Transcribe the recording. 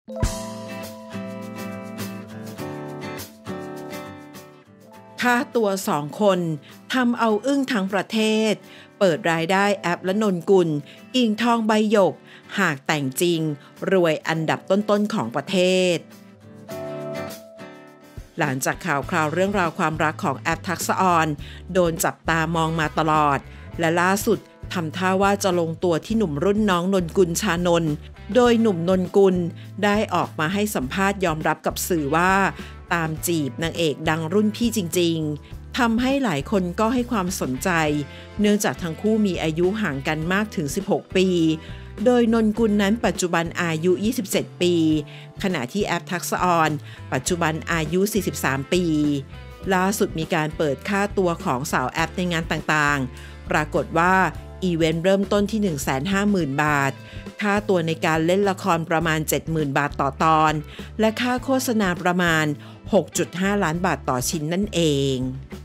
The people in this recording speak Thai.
ค่าตัว2คนทำเอาอึ้งทั้งประเทศเปิดรายได้แอปและนนกุลอิงทองใบหยกหากแต่งจริงรวยอันดับต้นๆของประเทศหลังจากข่าวคราวเรื่องราวความรักของแอปทักษะออนโดนจับตามองมาตลอดและล่าสุดทำท่าว่าจะลงตัวที่หนุ่มรุ่นน้องนนกุลชานนท์โดยหนุ่มนนกุลได้ออกมาให้สัมภาษณ์ยอมรับกับสื่อว่าตามจีบนางเอกดังรุ่นพี่จริงๆทำให้หลายคนก็ให้ความสนใจเนื่องจากทั้งคู่มีอายุห่างกันมากถึง16ปีโดยนนกุลนั้นปัจจุบันอายุ27ปีขณะที่แอปทักษะออนปัจจุบันอายุ43ปีล่าสุดมีการเปิดค่าตัวของสาวแอปในงานต่างๆปรากฏว่าอีเวนต์เริ่มต้นที่ 150,000 บาทค่าตัวในการเล่นละครประมาณ 70,000 บาทต่อตอนและค่าโฆษณาประมาณ 6.5 ล้านบาทต่อชิ้นนั่นเอง